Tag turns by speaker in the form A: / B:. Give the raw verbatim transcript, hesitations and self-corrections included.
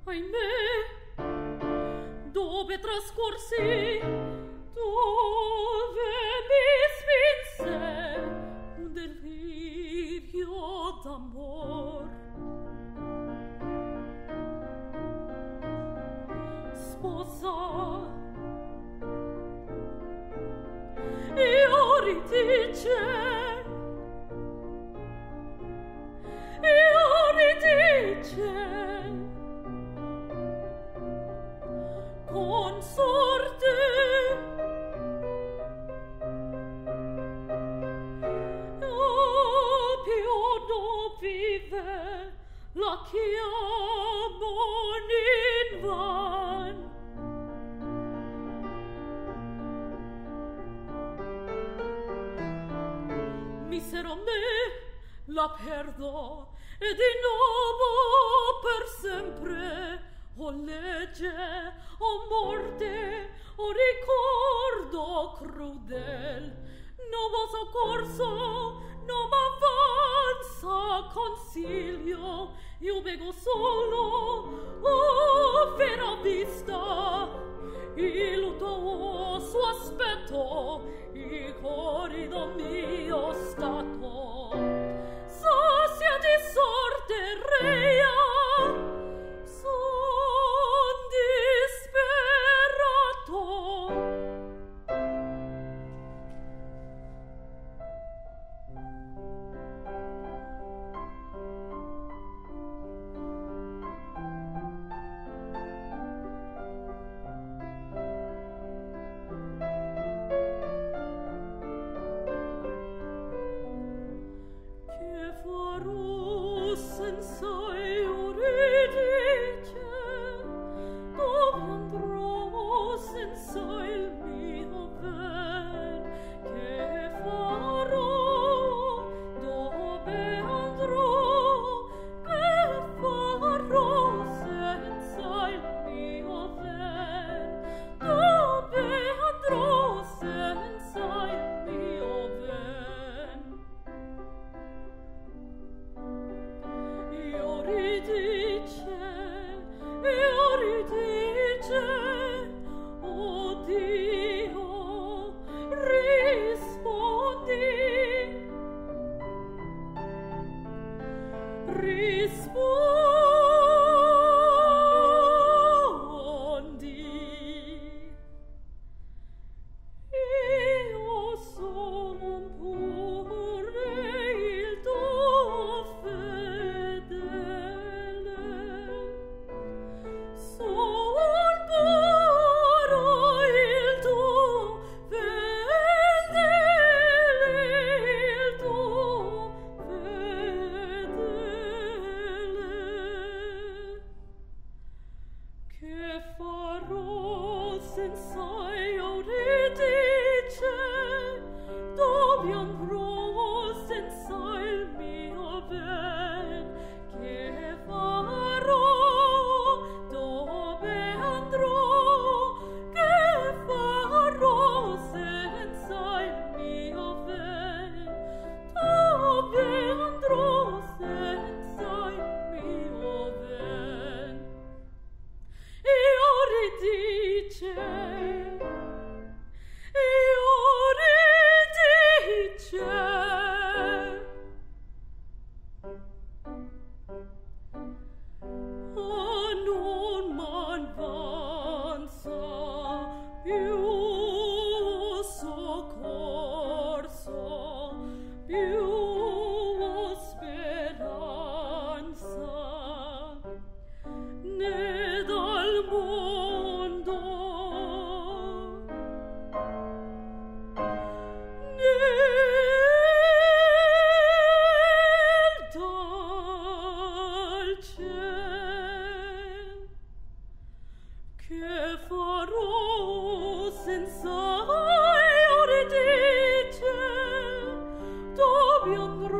A: ahimè, dove trascorsi, dove mi spinse un delirio d'amor. Sposa, Euridice, Euridice, consorte, Opio non vive, la chiamon in van. Misero me, la perdo, e di nuovo per sempre, o legge, o morte, o ricordo crudel, non m'ho soccorso, non m'avanza consiglio, io bego solo, oh vera vista, il tuo suo aspetto, il corrido mio stato, sasia di sorte rea, son disperato. Che farò senza Euridice? Dove andrò senza il mio ben? Che farò? Dove andrò? Che farò senza il mio ben? Dove andrò senza il mio ben? Euridice, Euridice, oh Dio, rispondi, rispondi. Io son pure il tuo fedele, son pure il tuo fedele, il tuo fedele. Che farò senza Euridice? Dove andrò senza il mio ben? Che farò? Dove andrò? Che farò senza il mio ben? Dove andrò senza il mio ben? Euridice, Euridice, ah, non m'avanza più soccorso, più speranza, né dal mondo, né dal ciel. Che farò senza Euridice? Dove andrò